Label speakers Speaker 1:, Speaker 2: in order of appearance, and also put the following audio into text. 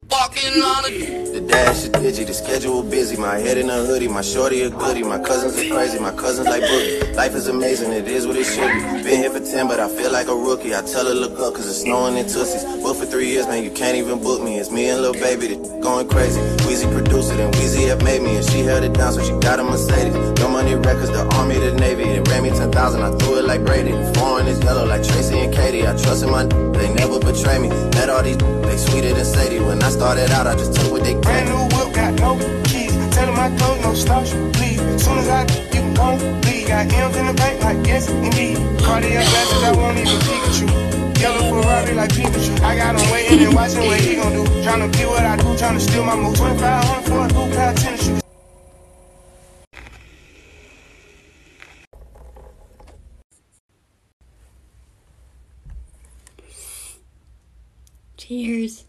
Speaker 1: Walking on a
Speaker 2: The dash is digi, the schedule busy. My head in a hoodie, my shorty a goodie. My cousins are crazy, my cousins like boogie. Life is amazing, it is what it should be. Been here for 10, but I feel like a rookie. I tell her look up, cause it's snowing in Tootsies. Booked for 3 years, man, you can't even book me. It's me and Lil Baby, that going crazy. Weezy produced it, and Weezy have made me. And she held it down, so she got a Mercedes. No money records, the Army, the Navy. It ran me 10,000, I threw it like Brady. Foreign is yellow like Tracy and Katie. I trust in my they never betray me. Met all these they sweeter than Sadie. When I started out, I just took what they gave.
Speaker 3: Brand new whip, got no keys. Tell them I don't no starch, please. Soon as I you can go leave. Got M's in the bank, like yes, indeed. Cartier glasses, I won't even Pikachu. Yellow Ferrari like Pikachu. I got him waiting and watching what he gon' do. Tryna be what I do, tryna steal my move. 2500 for a new pair of tennis shoes.
Speaker 4: Cheers.